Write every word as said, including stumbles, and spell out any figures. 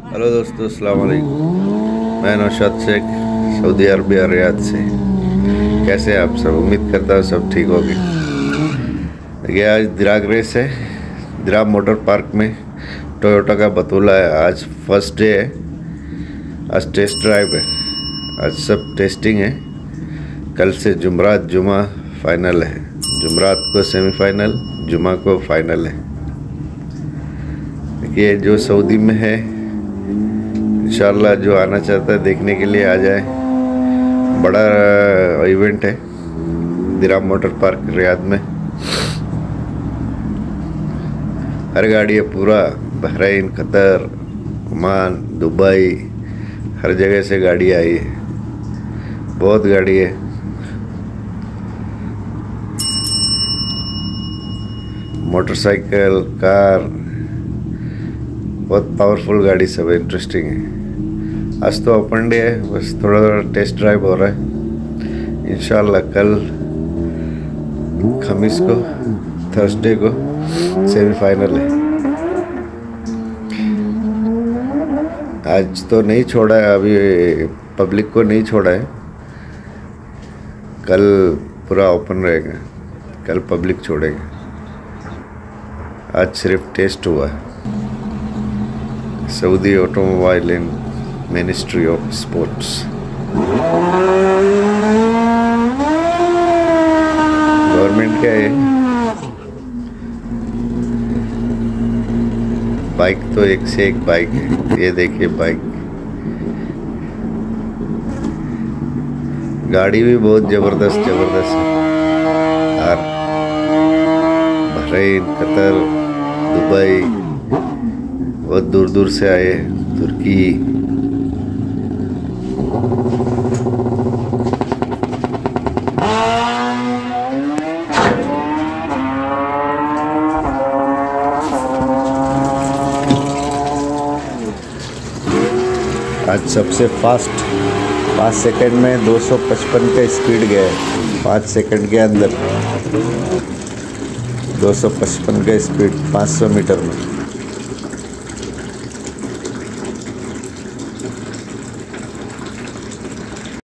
Hello दोस्तों, अस्सलाम वालेकुम। मैं Naushad Shaikh, Saudi Arabia Riyadh से। कैसे हैं आप सब? उम्मीद करता हूँ सब ठीक होगी। ये आज दिराग रेस है, दिराग मोटर पार्क में। टोयोटा का बतूला है। आज फर्स्ट डे है, आज टेस्ट ड्राइव है, आज सब टेस्टिंग है। कल से जुमरात जुमा फाइनल है। जुमरात को सेमीफाइनल, जुमा को फाइनल है। ये जो सऊदी में है, इंशाल्लाह जो आना चाहता है देखने के लिए आ जाए। बड़ा इवेंट है दिराग मोटर पार्क रियाद में। हर गाड़ी है, पूरा बहरीन, कतर, ओमान, दुबई, हर जगह से गाड़ी आई है। बहुत गाड़ी है। मोटरसाइकिल, कार, बहुत पावरफुल गाड़ी सब है, इंटरेस्टिंग है। आज तो ओपन डे है, बस थोड़ा थोड़ा टेस्ट ड्राइव हो रहा है। इंशाल्लाह कल खमीस को, थर्सडे को सेमीफाइनल है। आज तो नहीं छोड़ा है, अभी पब्लिक को नहीं छोड़ा है। कल पूरा ओपन रहेगा, कल पब्लिक छोड़ेगा। आज सिर्फ टेस्ट हुआ है। Saudi automobile and ministry of sports. Government का है। बाइक तो एक से एक बाइक है। ये देखिए बाइक, गाड़ी भी बहुत जबरदस्त जबरदस्त है। और बहरीन, कतर, दुबई, बहुत दूर दूर से आए, तुर्की। आज सबसे फास्ट पाँच सेकंड में दो सौ पचपन का स्पीड गया है। पाँच सेकंड के अंदर दो सौ पचपन का स्पीड पाँच सौ मीटर में।